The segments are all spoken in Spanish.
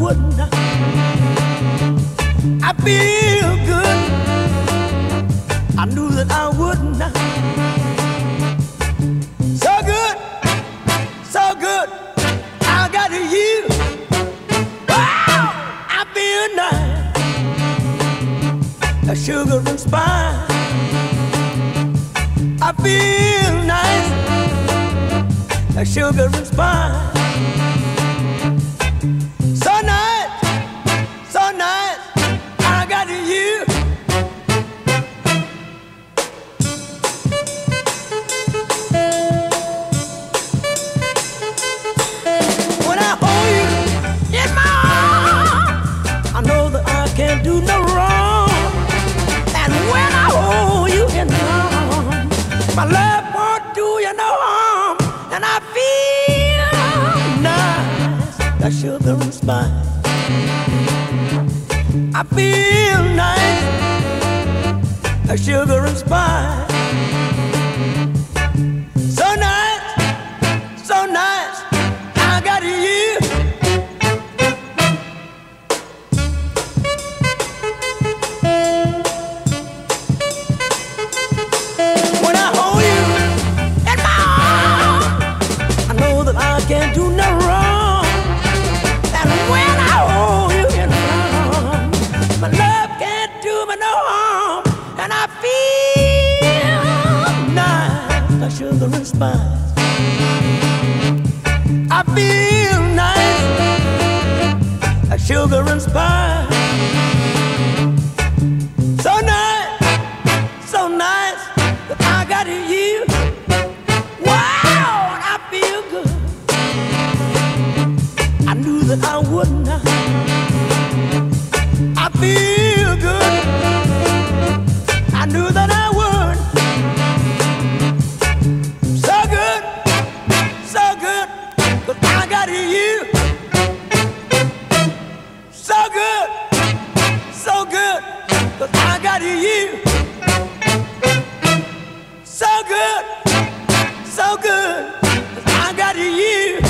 wouldn't. I feel good. I knew that I wouldn't. So good, so good. I got you. Wow, I feel nice. A sugar and spice. I feel nice. A sugar and spice. So nice, so nice. I got you. When I hold you in my arms, I know that I can't do no wrong. And when I hold you in my arms, my love won't do you no harm. And I feel nice, like sugar and spice. I feel nice, like sugar and spice. So nice, so nice. I got you. When I hold you in my arms, I know that I can't do no wrong. And when I hold you in my arms, my love can't do me no harm. And I feel nice, like sugar and spice. I feel nice, like sugar and spice. So nice, so nice that I got you. Wow, and I feel good. I knew that I wouldn't. I feel good. I knew that I would. So good, so good. But I got you. So good, so good. But I got you. So good, so good. But I got you.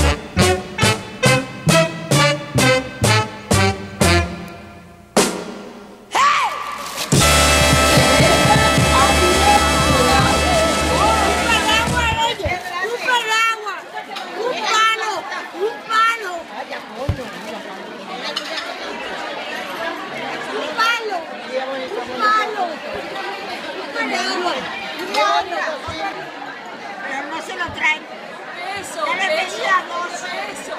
Pero no se lo traen. Eso, Ya le pedí a dos. eso.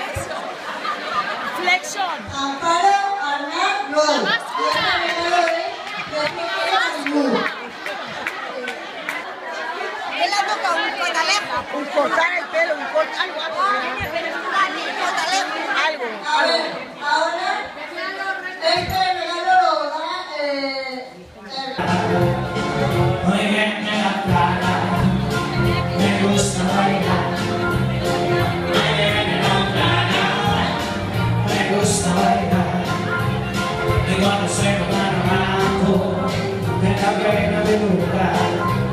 Flexion. Amparo, Arnett, Roy. Él la toca un cotalejo. Un cortar el pelo, un cortar algo. Algo. A ver, ahora, este regalo lo da Muy bien en la playa, me gusta bailar. Muy bien en la playa, me gusta bailar. Y cuando se me van abajo, en la arena del lugar.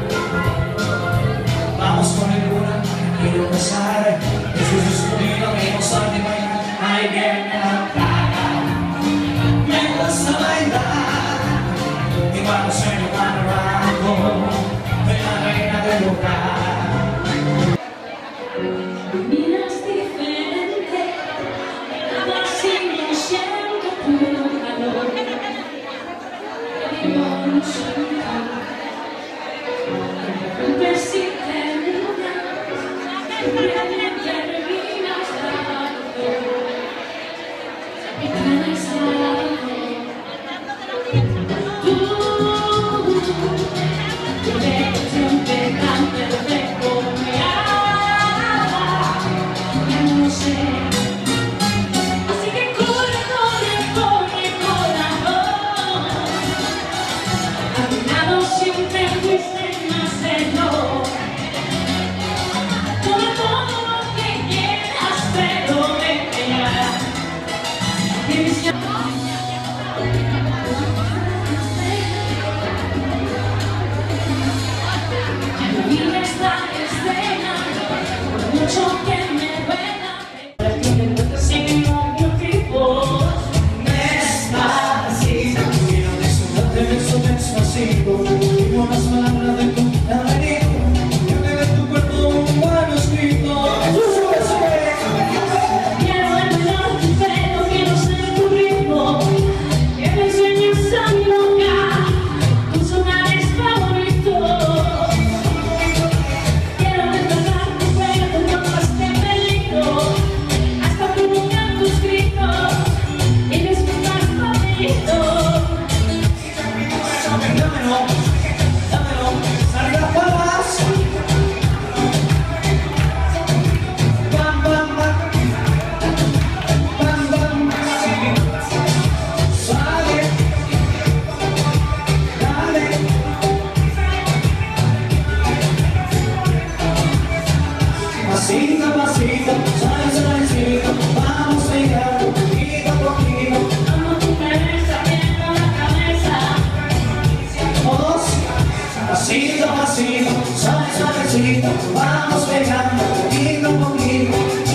Vamos con el luna, quiero besar. Eso es escondido, me gusta de bailar. Muy bien en la playa, me gusta bailar. Y cuando se me van abajo, en la arena del lugar. Miras diferente, así no siento tu calor. Vivimos juntos, persiste en lugar, siempre terminas dando. Y tienes algo. Tú, siempre tan perfecto me amas, ya no sé. Así que corre con el corazón. A mi lado siempre fuiste más de no. Todo lo que quieras, pero me pegarás. Mucho que me duela, sin un motivo. Pasito a pasito, suavecito, vamos pegando poquito a poquito. Amo tu cabeza, viendo la cabeza. Todos, pasito a pasito, suavecito, vamos pegando poquito a poquito.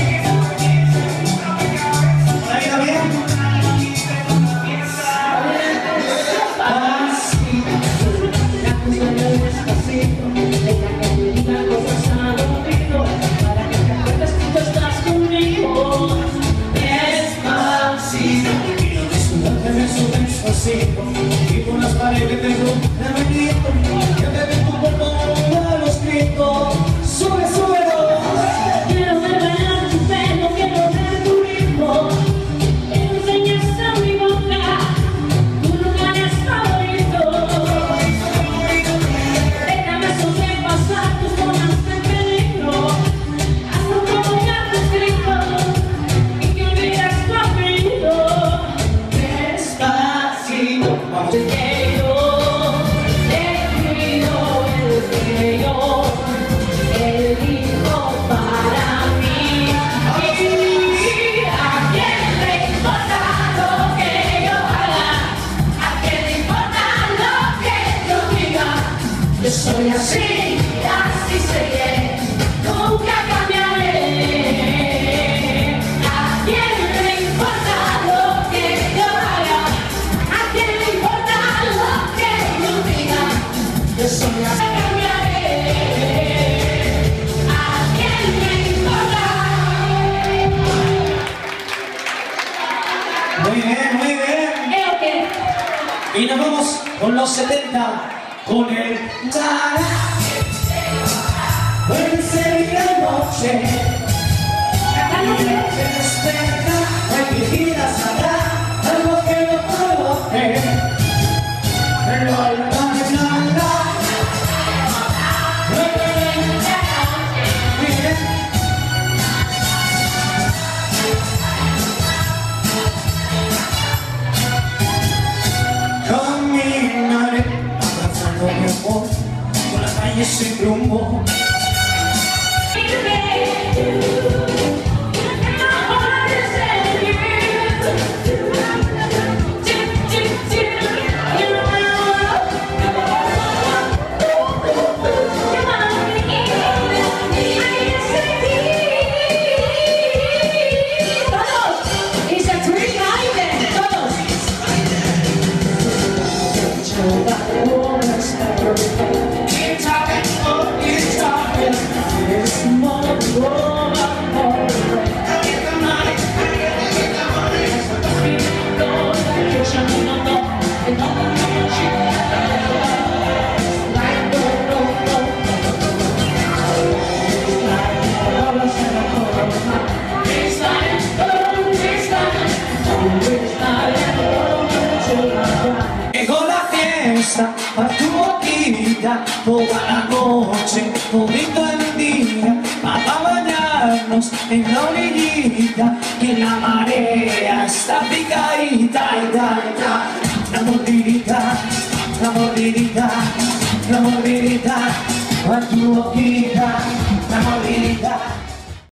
¿Por ahí está bien? Despacito, deja que te diga cosas al oído, para que te acuerdes que tú estás conmigo. Despacito, quiero desnudarte despacito, y con las paredes tengo la bendito, que te den tu cuerpo a los gritos. Sube, súbelo. Quiero ver bailar tu pelo, quiero ver tu ritmo. Enseñas a mi boca tu lugar favorito. Déjame sobrepasar tus zonas de peligro. Hazlo como ya te escrito y que olvides tu apellido. Despacito, vamos. Te quiero, te cuido, elijo para mí. Y a quién le importa lo que yo haga, a quién le importa lo que yo diga. Yo soy así, así seré, nunca cambiaré. A quién le importa lo que yo haga, a quién le importa lo que yo diga. Yo soy así, cambiaré. ¿A quién le importa? Muy bien, muy bien. ¿Ok? Y nos vamos con los 70, con el Tara. Puede ser la noche, Cantando. se despierta, tranquilidad sabrá algo que no provoque. Bien. Caminaré abrazando mi amor por las calles sin rumbo. Keep talking, oh, keep talking. It's more than Llegó la fiesta a tu boquita, toda la noche, todito el día, para bañarnos en la orillita, y la marea está picadita, y da, la mordidita, la mordidita, la mordidita, a tu boquita, la mordidita.